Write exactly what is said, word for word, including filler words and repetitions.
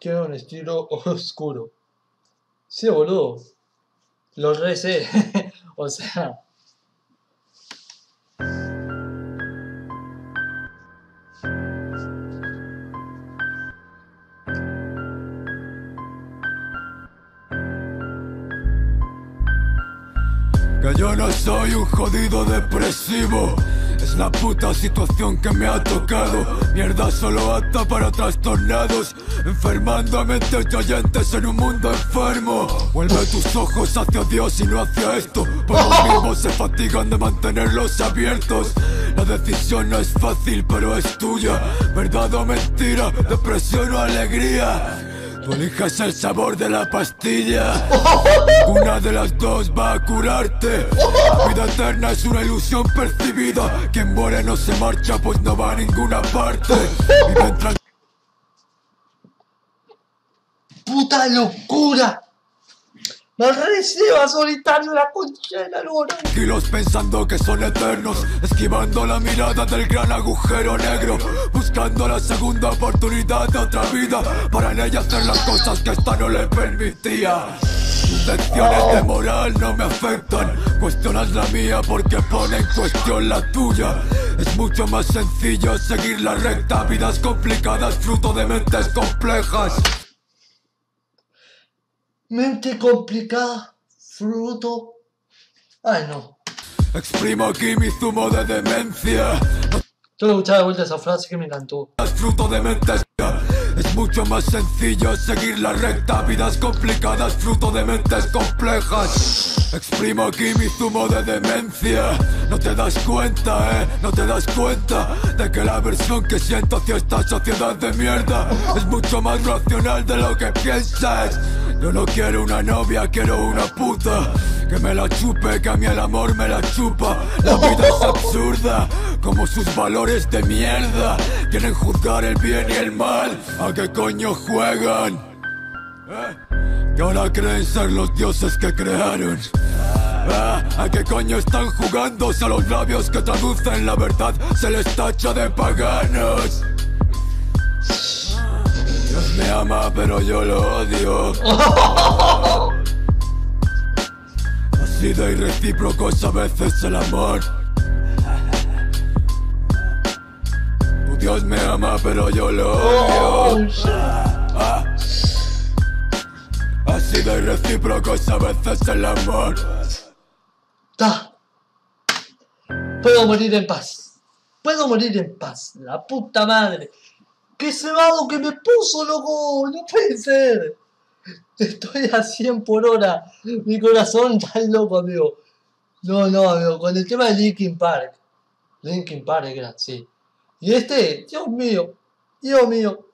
Quiero un estilo oscuro. Sí, boludo. Lo re sé. O sea. Que yo no soy un jodido depresivo. Es la puta situación que me ha tocado. Mierda solo apta para trastornados, enfermando a mentes y oyentes en un mundo enfermo. Vuelve tus ojos hacia Dios y no hacia esto, pues los mismos se fatigan de mantenerlos abiertos. La decisión no es fácil, pero es tuya. Verdad o mentira, depresión o alegría. Tú eliges el sabor de la pastilla. Una de las dos va a curarte. La vida eterna es una ilusión percibida. Quien muere no se marcha, pues no va a ninguna parte. Y mientras... ¡Puta locura! ¡Me receba solitario la concha de la luna! Tranquilos pensando que son eternos, esquivando la mirada del gran agujero negro, buscando la segunda oportunidad de otra vida, para en ella hacer las cosas que esta no le permitía. Tus lecciones de moral no me afectan, cuestionas la mía porque pone en cuestión la tuya. Es mucho más sencillo seguir la recta, vidas complicadas fruto de mentes complejas. Mente complicada, fruto. Ay, no. Exprimo aquí mi zumo de demencia. Yo lo escuchaba de vuelta esa frase que me encantó. Fruto de mentes. Es mucho más sencillo seguir la recta, vidas complicadas, fruto de mentes complejas. Exprimo aquí mi zumo de demencia. No te das cuenta, eh, no te das cuenta de que la aversión que siento hacia esta sociedad de mierda es mucho más racional de lo que piensas. Yo no quiero una novia, quiero una puta que me la chupe, que a mí el amor me la chupa. La vida es absurda, como sus valores de mierda. Quieren juzgar el bien y el mal. ¿A qué coño juegan? ¿Eh? Que ahora creen ser los dioses que crearon. ¿Eh? ¿A qué coño están jugándose a los labios que traducen la verdad? Se les tacha de paganos. Dios me ama, pero yo lo odio. Así de irrecíproco es a veces el amor. Tu Dios me ama, pero yo lo odio. Ah. Así de irrecíproco es a veces el amor. Ta. Puedo morir en paz. Puedo morir en paz. La puta madre. ¡Qué cebado que me puso, loco! ¡No puede ser! Estoy a cien por hora. Mi corazón está loco, amigo. No, no, amigo. Con el tema de Linkin Park. Linkin Park era, sí. Y este, Dios mío. Dios mío.